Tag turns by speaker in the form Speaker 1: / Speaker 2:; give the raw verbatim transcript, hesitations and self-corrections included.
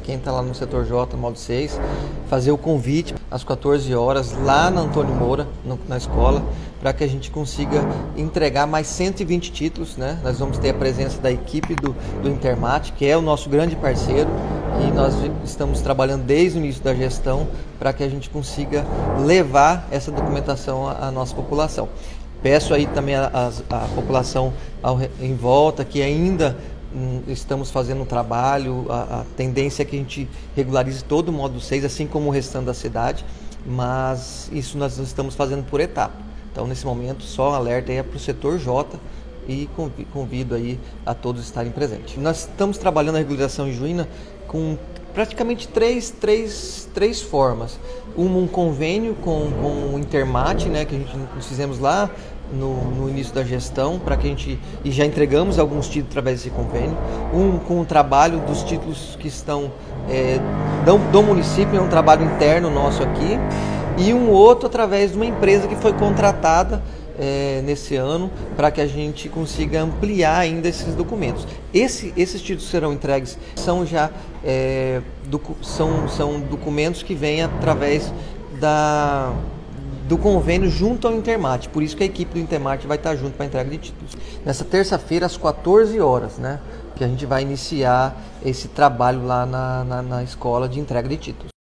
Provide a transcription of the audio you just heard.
Speaker 1: quem está lá no setor J, módulo seis, fazer o convite às quatorze horas lá na Antônio Moura, no, na escola, para que a gente consiga entregar mais cento e vinte títulos, né? Nós vamos ter a presença da equipe do, do Intermate, que é o nosso grande parceiro, e nós estamos trabalhando desde o início da gestão para que a gente consiga levar essa documentação à, à nossa população. Peço aí também a, a, a população ao, em volta que ainda hum, estamos fazendo um trabalho, a, a tendência é que a gente regularize todo o módulo seis, assim como o restante da cidade, mas isso nós estamos fazendo por etapa. Então, nesse momento, só um alerta aí é para o setor J e convido aí a todos estarem presentes. Nós estamos trabalhando a regularização em Juína com praticamente três, três, três formas. Um, um convênio com, com o Intermate, né, que a gente nós fizemos lá no, no início da gestão, para que a gente, e já entregamos alguns títulos através desse convênio. Um com o trabalho dos títulos que estão é, do, do município, é um trabalho interno nosso aqui, e um outro através de uma empresa que foi contratada É, nesse ano, para que a gente consiga ampliar ainda esses documentos. Esse, esses títulos serão entregues, são já é, docu são, são documentos que vêm através da, do convênio junto ao Intermate, por isso que a equipe do Intermate vai estar junto para a entrega de títulos. Nessa terça-feira, às quatorze horas, né, que a gente vai iniciar esse trabalho lá na, na, na escola de entrega de títulos.